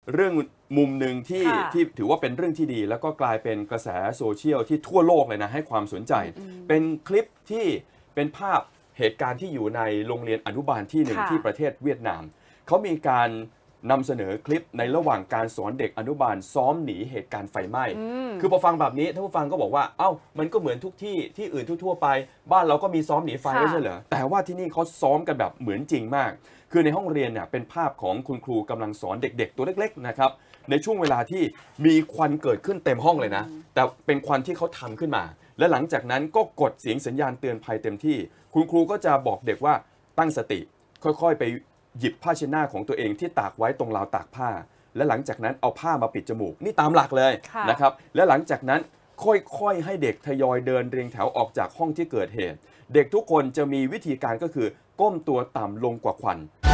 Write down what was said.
เรื่องมุมหนึ่งที่ถือว่าเป็นเรื่องที่ดีแล้วก็กลายเป็นกระแสโซเชียลที่ทั่วโลกเลยนะให้ความสนใจเป็นคลิปที่เป็นภาพเหตุการณ์ที่อยู่ในโรงเรียนอนุบาลที่หนึ่งที่ประเทศเวียดนามเขามีการนำเสนอคลิปในระหว่างการสอนเด็กอนุบาลซ้อมหนีเหตุการณ์ไฟไหม้คือพอฟังแบบนี้ท่านผู้ฟังก็บอกว่าเอ้ามันก็เหมือนทุกที่อื่นทั่วไปบ้านเราก็มีซ้อมหนีไฟไม่ใช่เหรอแต่ว่าที่นี่เขาซ้อมกันแบบเหมือนจริงมากคือในห้องเรียนเนี่ยเป็นภาพของคุณครูกำลังสอนเด็กๆตัวเล็กๆนะครับในช่วงเวลาที่มีควันเกิดขึ้นเต็มห้องเลยนะแต่เป็นควันที่เขาทำขึ้นมาและหลังจากนั้นก็กดเสียงสัญญาณเตือนภัยเต็มที่คุณครูก็จะบอกเด็กว่าตั้งสติค่อยๆไปหยิบผ้าเช็ดหน้าของตัวเองที่ตากไว้ตรงราวตากผ้าและหลังจากนั้นเอาผ้ามาปิดจมูกนี่ตามหลักเลยนะครับและหลังจากนั้นค่อยๆให้เด็กทยอยเดินเรียงแถวออกจากห้องที่เกิดเหตุเด็กทุกคนจะมีวิธีการก็คือก้มตัวต่ำลงกว่าควัน